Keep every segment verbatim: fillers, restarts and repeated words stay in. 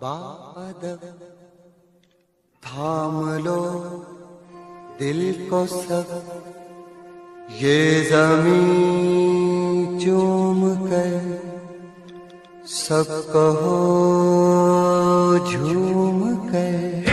बादल थाम लो दिल को सब, ये ज़मीं चूम कर सब कहो झूम कर।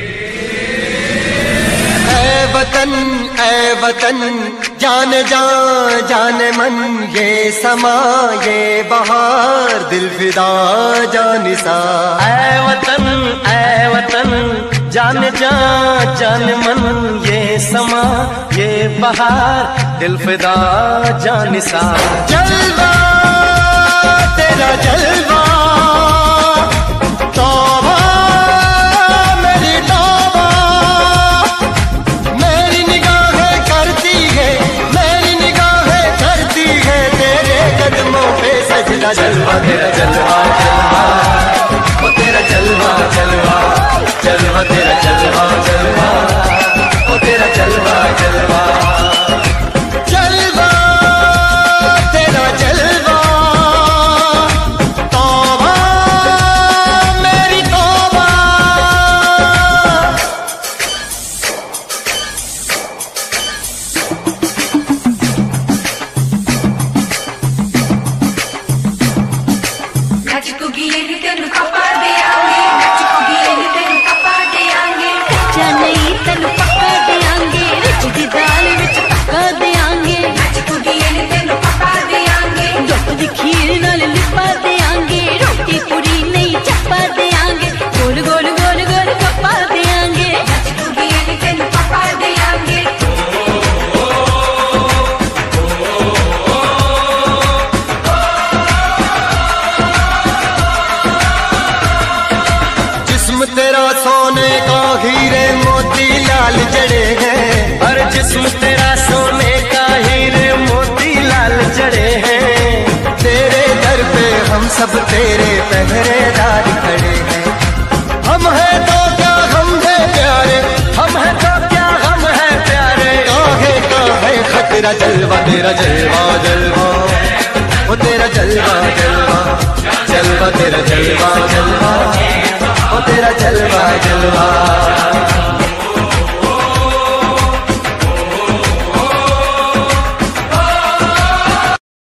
ऐ वतन ऐ वतन जान जान जान मन, ये समा ये बहार दिल फिदा जानिसा। ऐ वतन ऐ वतन जान जान जान मन, ये समा ये बहार दिल फिदा जानिसा। जलवा तेरा जलवा तौबा मेरी तौबा, मेरी निगाहें करती है मेरी निगाहें करती है तेरे कदमों पे सजदा। जलवा तेरा जलवा जलवा वो तेरा जलवा जलवा जलवा तेरा जलवा जलवा वो तेरा जलवा जलवा जलवा तेरा जलवा तौबा मेरी तौबा। नच कुगी तेनू खपा देंगे, नच कुगी तेनू खपा देंगे, कच्चा नहीं तेनू पक्का देंगे, रिच दी दाल विच पक्का देंगे। नच कुगी तेनू खपा देंगे, दुख दी खीर नाल लिपा देंगे, रोटी पूरी नहीं चपा देंगे, गोल गोल गोल गोल खपा देंगे। नच कुगी तेनू खपा देंगे। जिस्म तेरा सोने का हीरे मोती लाल जड़े हैं, हर जिस्म तेरा सोने का हीरे मोती लाल जड़े हैं। तेरे दर पे हम सब तेरे पहरेदार खड़े हैं। हम हैं तो क्या हम है प्यारे, हम हैं तो क्या हम हैं प्यारे, काहे का है खतरा। जलवा तेरा जलवा जलवा वो तेरा जलवा जलवा जलवा तेरा जलवा जलवा वो तेरा जलवा जलवा।